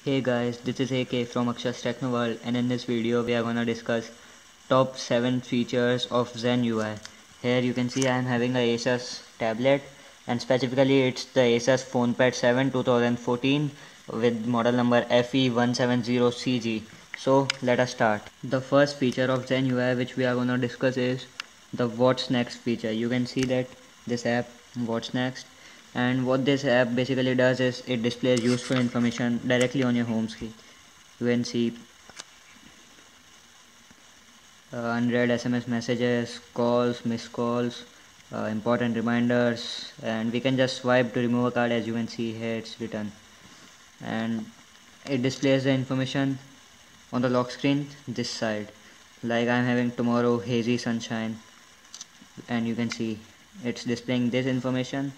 Hey guys, this is AK from Aksha's Techno World, and in this video we are gonna discuss top 7 features of Zen UI. Here you can see I am having a Asus tablet, and specifically it's the Asus PhonePad 7 2014 with model number FE170CG. So let us start. The first feature of Zen UI which we are gonna discuss is the What's Next feature. You can see that this app What's Next, and what this app basically does is it displays useful information directly on your home screen. You can see 100 SMS messages, calls, missed calls, important reminders, and we can just swipe to remove a card. As you can see here it's written, and it displays the information on the lock screen this side. Like I'm having tomorrow hazy sunshine, and you can see it's displaying this information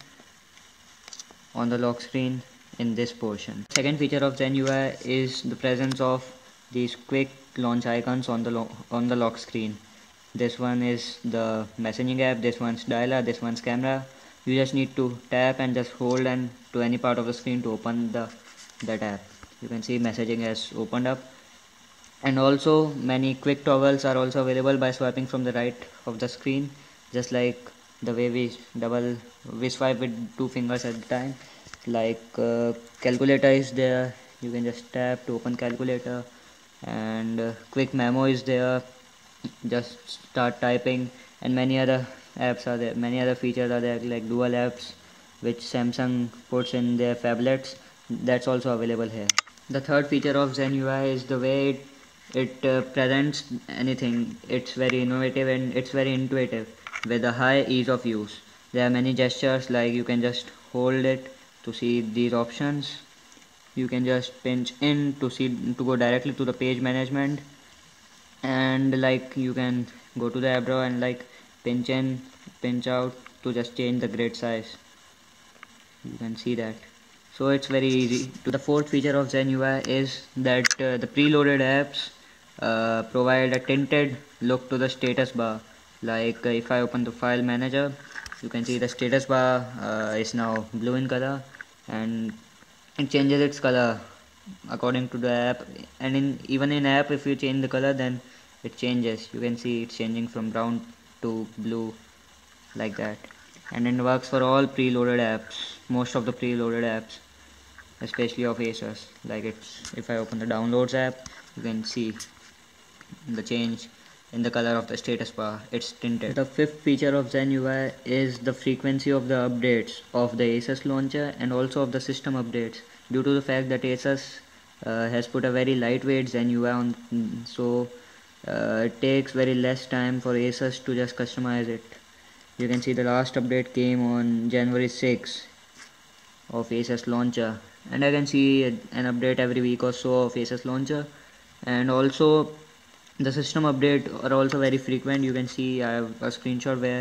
on the lock screen in this portion. Second feature of Zen UI is the presence of these quick launch icons on the lock screen. This one is the messaging app, this one's dialer, this one's camera. You just need to tap and just hold and to any part of the screen to open that app. You can see messaging has opened up, and also many quick toggles are also available by swiping from the right of the screen, just like the way we swipe with two fingers at a time. Like calculator is there, you can just tap to open calculator, and quick memo is there, just start typing, and many other apps are there, many other features are there, like dual apps which Samsung puts in their phablets, that's also available here. The third feature of Zen UI is the way it presents anything. It's very innovative and it's very intuitive with a high ease of use. There are many gestures, like you can just hold it to see these options. You can just pinch in to go directly to the page management, and like you can go to the app drawer and like pinch in, pinch out to just change the grid size. You can see that. So it's very easy. The fourth feature of Zen UI is that the preloaded apps provide a tinted look to the status bar. Like if I open the file manager, you can see the status bar is now blue in color, and it changes its color according to the app. And even in app, if you change the color, then it changes. You can see it's changing from brown to blue, like that. And it works for all preloaded apps, most of the preloaded apps, especially of Asus. Like if I open the downloads app, you can see the change in the color of the status bar, it's tinted. The fifth feature of Zen UI is the frequency of the updates of the Asus launcher and also of the system updates, due to the fact that Asus has put a very lightweight Zen UI on, so it takes very less time for Asus to just customize it. You can see the last update came on January 6 of Asus launcher, and I can see an update every week or so of Asus launcher. And also the system update are also very frequent. You can see I have a screenshot where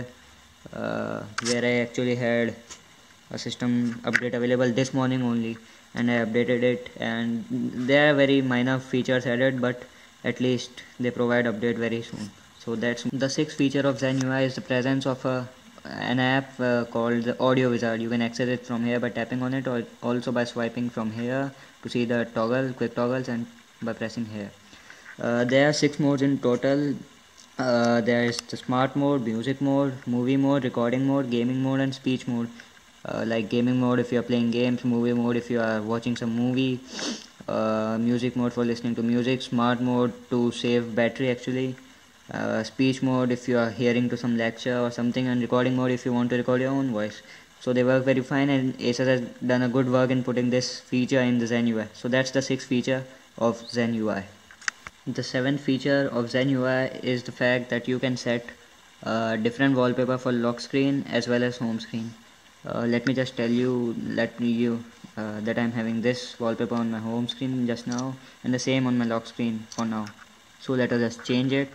I actually had a system update available this morning only, and I updated it, and there are very minor features added, but at least they provide update very soon. So that's the sixth feature of Zen UI is the presence of an app called the Audio Wizard. You can access it from here by tapping on it, or also by swiping from here to see the quick toggles, and by pressing here. There are 6 modes in total. There is the smart mode, music mode, movie mode, recording mode, gaming mode, and speech mode. Like gaming mode if you are playing games, movie mode if you are watching some movie, music mode for listening to music, smart mode to save battery actually, speech mode if you are hearing to some lecture or something, and recording mode if you want to record your own voice. So they work very fine, and Asus has done a good work in putting this feature in the Zen UI. So that's the sixth feature of Zen UI. The seventh feature of Zen UI is the fact that you can set different wallpaper for lock screen as well as home screen. Let me just tell you that I'm having this wallpaper on my home screen just now, and the same on my lock screen for now. So let us just change it.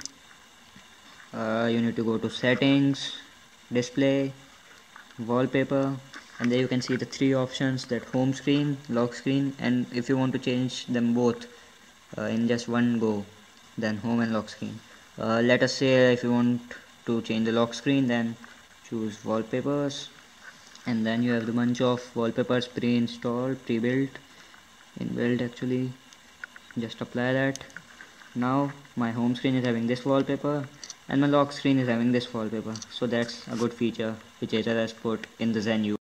You need to go to settings, display, wallpaper, and there you can see the 3 options, that home screen, lock screen, and if you want to change them both in just one go, then home and lock screen. Let us say if you want to change the lock screen, then choose wallpapers, and then you have the bunch of wallpapers pre-installed, pre-built, inbuilt actually, just apply that. Now my home screen is having this wallpaper and my lock screen is having this wallpaper, so that's a good feacher which Acer has put in the Zen UI.